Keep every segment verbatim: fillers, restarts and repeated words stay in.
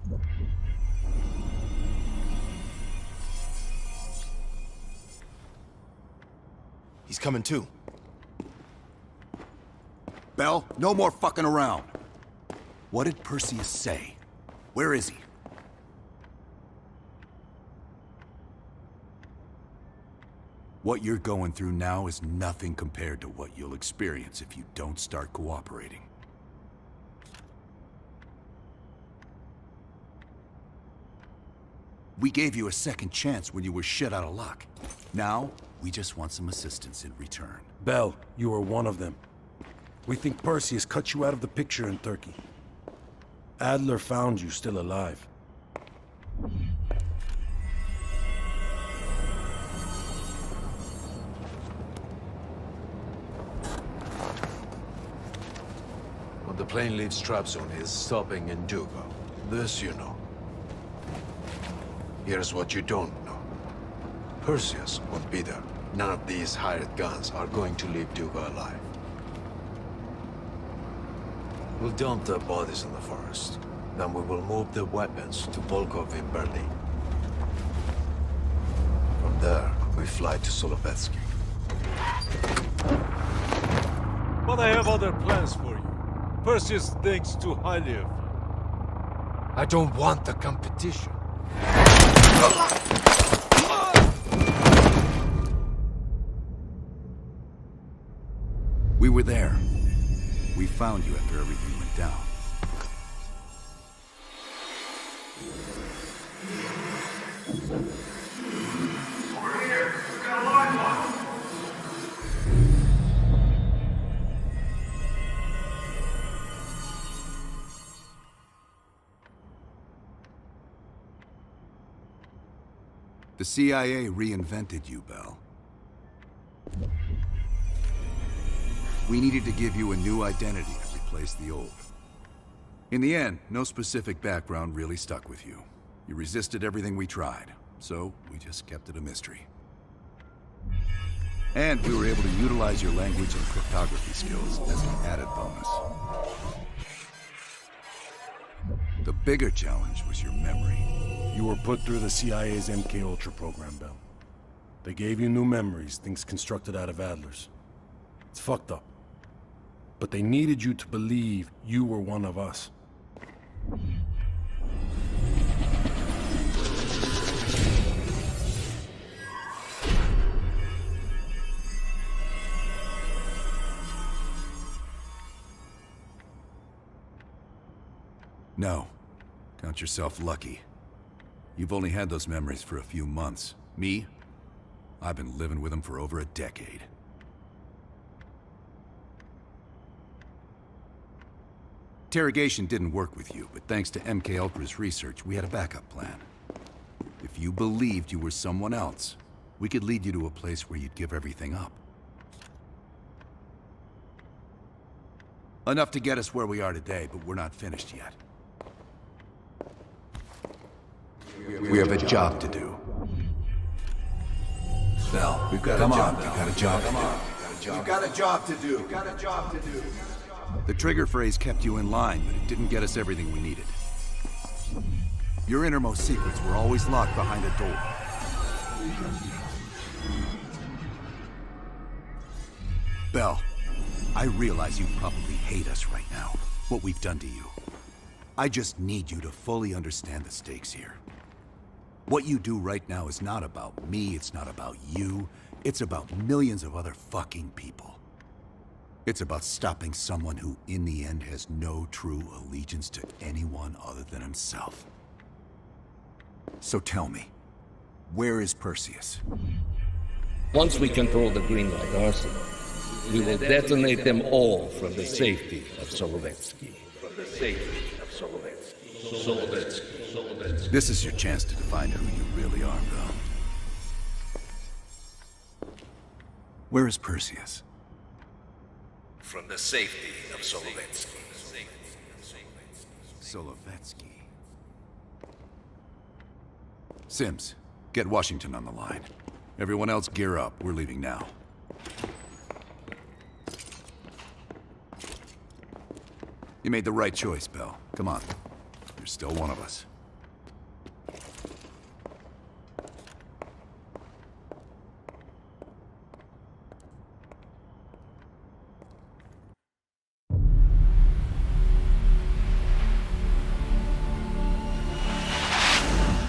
He's coming too. Bell, no more fucking around. What did Perseus say? Where is he? What you're going through now is nothing compared to what you'll experience if you don't start cooperating. We gave you a second chance when you were shit out of luck. Now, we just want some assistance in return. Bell, you are one of them. We think Perseus cut you out of the picture in Turkey. Adler found you still alive. When the plane leaves Trabzon, it's stopping in Duga. This you know. Here's what you don't know. Perseus won't be there. None of these hired guns are going to leave Duga alive. We'll dump their bodies in the forest. Then we will move the weapons to Volkov in Berlin. From there, we fly to Solovetsky. But I have other plans for you. Perseus thinks too highly of you. I don't want the competition. We were there. We found you after everything went down. Over here! We've got a line lock! The C I A reinvented you, Bell. We needed to give you a new identity to replace the old. In the end, no specific background really stuck with you. You resisted everything we tried, so we just kept it a mystery. And we were able to utilize your language and cryptography skills as an added bonus. The bigger challenge was your memory. You were put through the C I A's M K Ultra program, Bell. They gave you new memories, things constructed out of Adler's. It's fucked up. But they needed you to believe you were one of us. No. Count yourself lucky. You've only had those memories for a few months. Me? I've been living with them for over a decade. Interrogation didn't work with you, but thanks to M K Ultra's research, we had a backup plan. If you believed you were someone else, we could lead you to a place where you'd give everything up. Enough to get us where we are today, but we're not finished yet. We have a job to do. Bell, we've got a job. We've got a job to do. We've got a job to do. We've got a job to do. The trigger phrase kept you in line, but it didn't get us everything we needed. Your innermost secrets were always locked behind a door. Bell, I realize you probably hate us right now, what we've done to you. I just need you to fully understand the stakes here. What you do right now is not about me, it's not about you, it's about millions of other fucking people. It's about stopping someone who, in the end, has no true allegiance to anyone other than himself. So tell me, where is Perseus? Once we control the Greenlight Arsenal, we will detonate them all from the safety of Solovetsky. From the safety of Solovetsky. Solovetsky. Solovetsky. This is your chance to define who you really are, Bell. Where is Perseus? From the safety of Solovetsky. Solovetsky. Sims, get Washington on the line. Everyone else gear up. We're leaving now. You made the right choice, Bell. Come on. You're still one of us.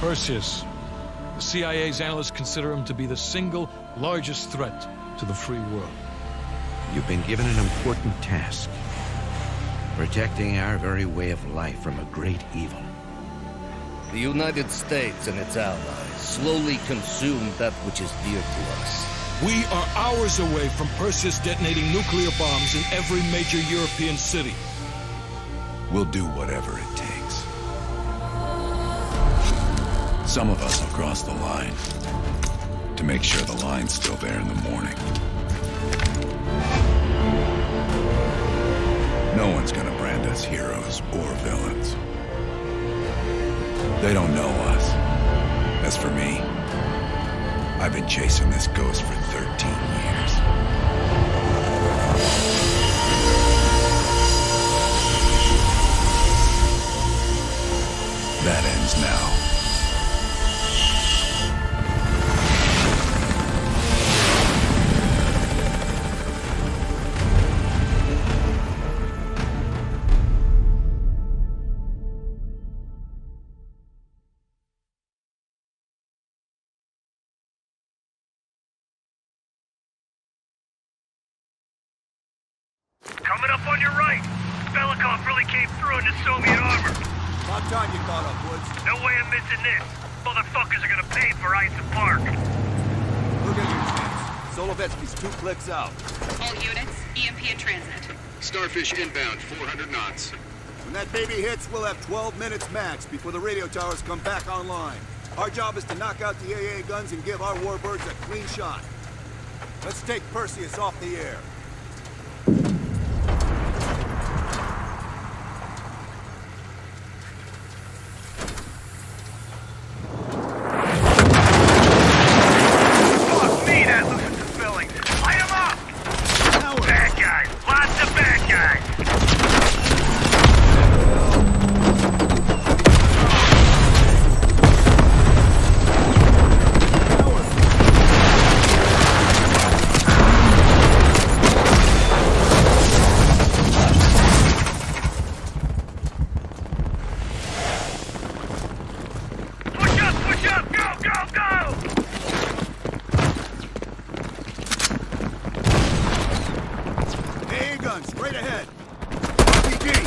Perseus. The C I A's analysts consider him to be the single largest threat to the free world. You've been given an important task. Protecting our very way of life from a great evil. The United States and its allies slowly consume that which is dear to us. We are hours away from Perseus detonating nuclear bombs in every major European city. We'll do whatever it takes. Some of us will cross the line to make sure the line's still there in the morning. No one's gonna brand us heroes or villains. They don't know us. As for me, I've been chasing this ghost for thirteen years. That ends now. Coming up on your right. Belikov really came through in the Soviet armor. About time you caught up, Woods. No way I'm missing this. Motherfuckers are gonna pay for Ison Park. Look at your chance. Solovetsky's two clicks out. All units, E M P in transit. Starfish inbound, four hundred knots. When that baby hits, we'll have twelve minutes max before the radio towers come back online. Our job is to knock out the A A guns and give our warbirds a clean shot. Let's take Perseus off the air. Straight ahead. R P G.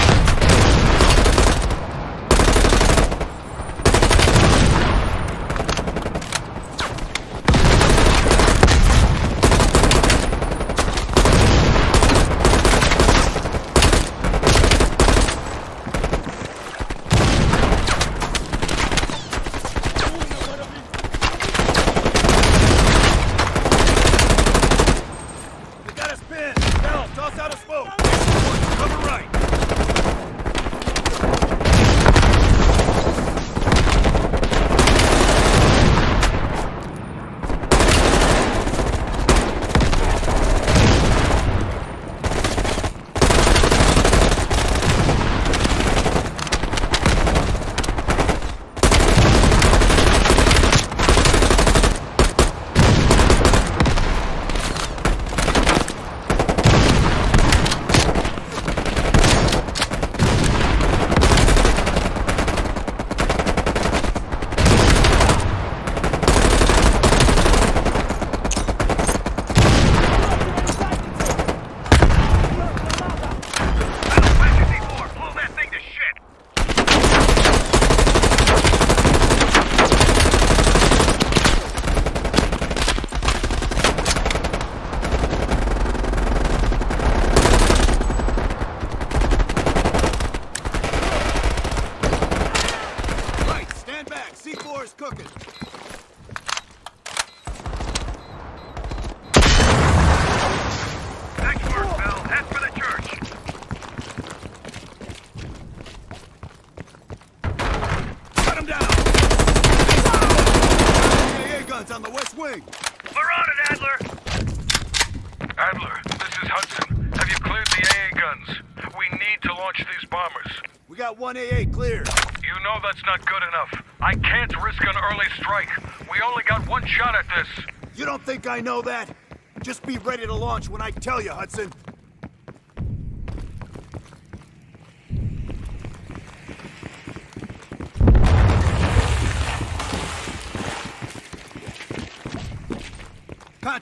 On the west wing. We're on it, Adler. Adler, this is Hudson. Have you cleared the A A guns? We need to launch these bombers. We got one A A cleared. You know that's not good enough. I can't risk an early strike. We only got one shot at this. You don't think I know that? Just be ready to launch when I tell you, Hudson.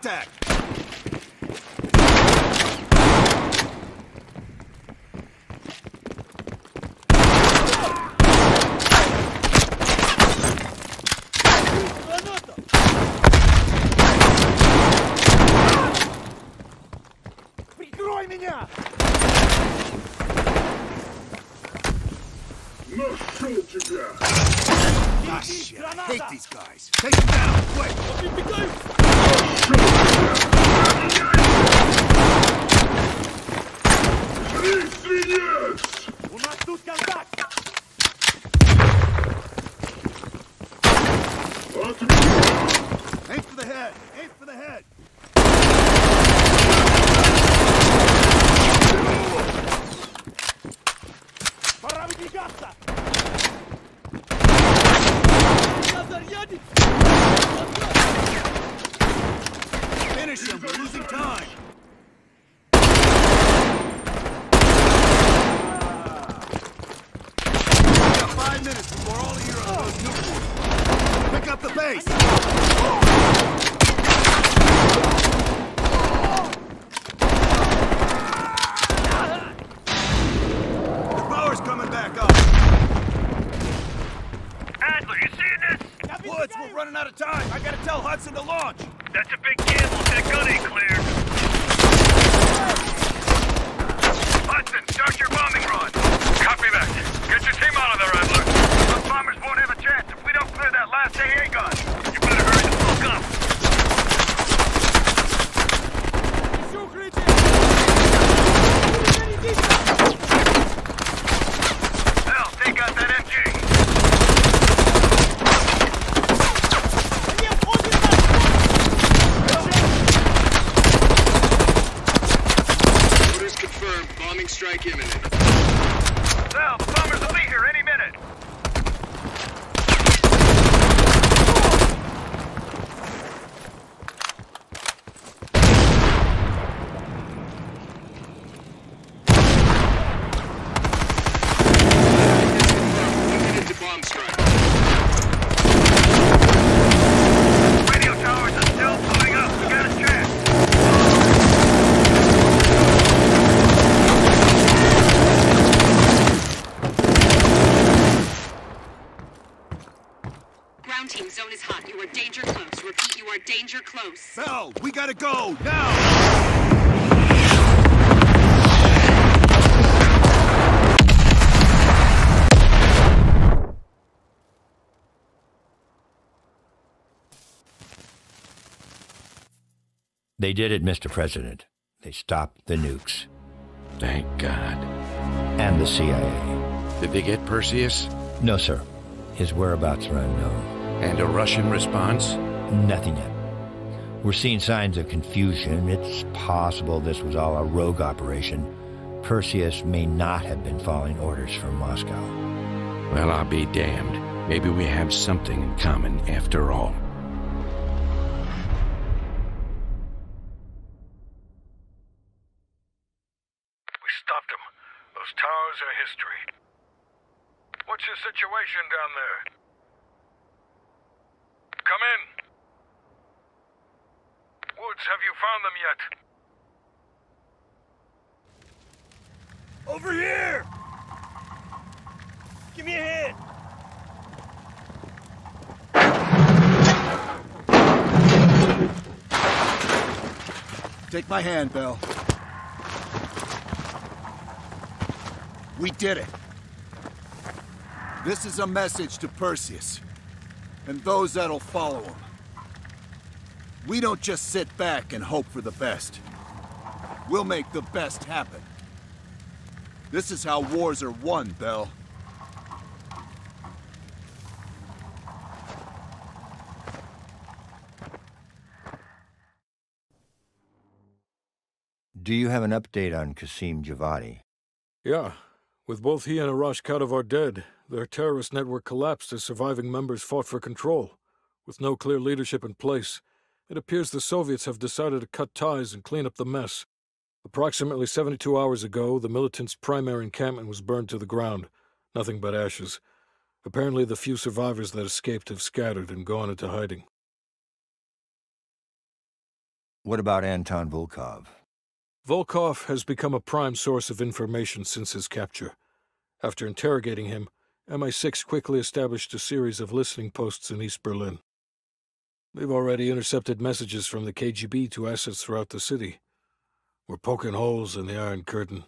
Contact! Прикрой меня! Нашел тебя! Ah, shit. I hate these guys. Take them down, quick! Три, свинец! У нас тут контакт! Aim for the head! Aim for the head! Пора выдвигаться! Finish him! We're losing time! We got five minutes before all the heroes goes nuclear. Pick up the base! The power's coming back up! Adler, you seeing this? Woods, we're running out of time! I gotta tell Hudson to launch! That's a big gamble if that gun ain't cleared. Hudson, start your bombing run. Copy that. Get your team out of there, Adler. Those bombers won't have a chance if we don't clear that last A A gun. You better hurry the fuck up. Hell, take out that M G. Orders confirmed. Bombing strike imminent. Hell, the bombers will be here any minute. Committed to bomb strike. Radio towers are still pulling up. We got a chance. Ground team, zone is hot. You are danger close. Repeat, you are danger close. Bell, we gotta go, now! They did it, Mister President. They stopped the nukes. Thank God. And the C I A. Did they get Perseus? No, sir. His whereabouts are unknown. And a Russian response? Nothing yet. We're seeing signs of confusion. It's possible this was all a rogue operation. Perseus may not have been following orders from Moscow. Well, I'll be damned. Maybe we have something in common after all. We stopped them. Those towers are history. What's your situation down there? Come in. Woods, have you found them yet? Over here! Give me a hand! Take my hand, Bell. We did it. This is a message to Perseus, and those that'll follow him. We don't just sit back and hope for the best. We'll make the best happen. This is how wars are won, Bell. Do you have an update on Qasim Javadi? Yeah. With both he and Arash Kadivar dead, their terrorist network collapsed as surviving members fought for control. With no clear leadership in place, it appears the Soviets have decided to cut ties and clean up the mess. Approximately seventy-two hours ago, the militants' primary encampment was burned to the ground. Nothing but ashes. Apparently the few survivors that escaped have scattered and gone into hiding. What about Anton Volkov? Volkov has become a prime source of information since his capture. After interrogating him, M I six quickly established a series of listening posts in East Berlin. They've already intercepted messages from the K G B to assets throughout the city. We're poking holes in the Iron Curtain.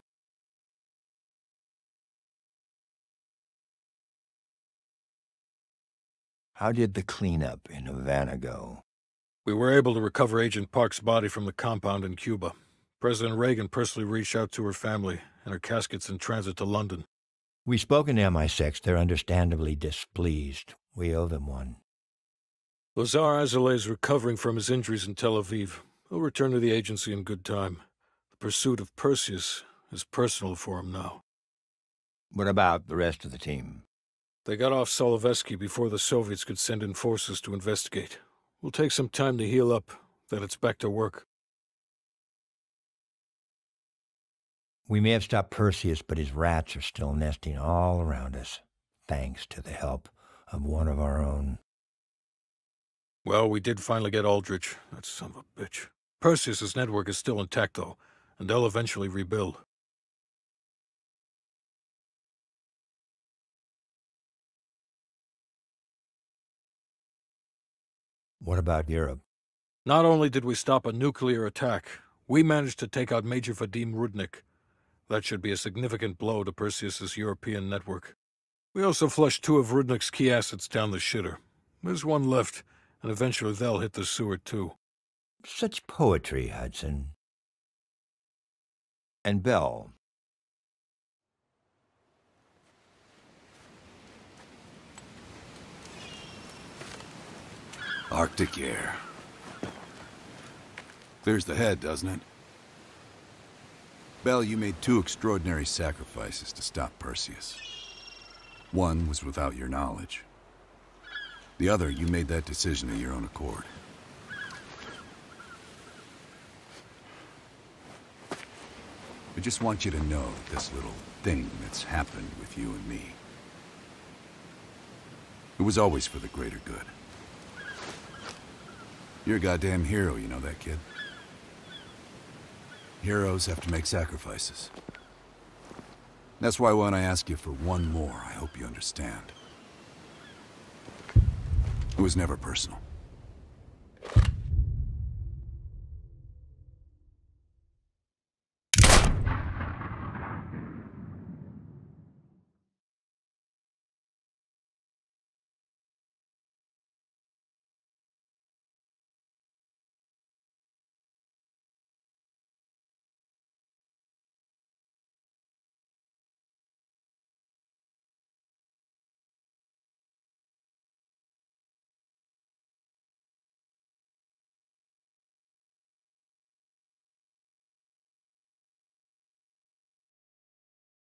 How did the cleanup in Havana go? We were able to recover Agent Park's body from the compound in Cuba. President Reagan personally reached out to her family, and her casket's in transit to London. We've spoken to M I six. They're understandably displeased. We owe them one. Lazar Azalea is recovering from his injuries in Tel Aviv. He'll return to the agency in good time. The pursuit of Perseus is personal for him now. What about the rest of the team? They got off Solovetsky before the Soviets could send in forces to investigate. We'll take some time to heal up, then it's back to work. We may have stopped Perseus, but his rats are still nesting all around us, thanks to the help of one of our own. Well, we did finally get Aldrich. That son of a bitch. Perseus's network is still intact, though, and they'll eventually rebuild. What about Europe? Not only did we stop a nuclear attack, we managed to take out Major Vadim Rudnik. That should be a significant blow to Perseus's European network. We also flushed two of Rudnik's key assets down the shitter. There's one left, and eventually they'll hit the sewer too. Such poetry, Hudson. And Bell. Arctic air. Clears the head, doesn't it? Bell, you made two extraordinary sacrifices to stop Perseus. One was without your knowledge. The other, you made that decision of your own accord. I just want you to know that this little thing that's happened with you and me, it was always for the greater good. You're a goddamn hero, you know that, kid? Heroes have to make sacrifices. That's why when I ask you for one more, I hope you understand. It was never personal.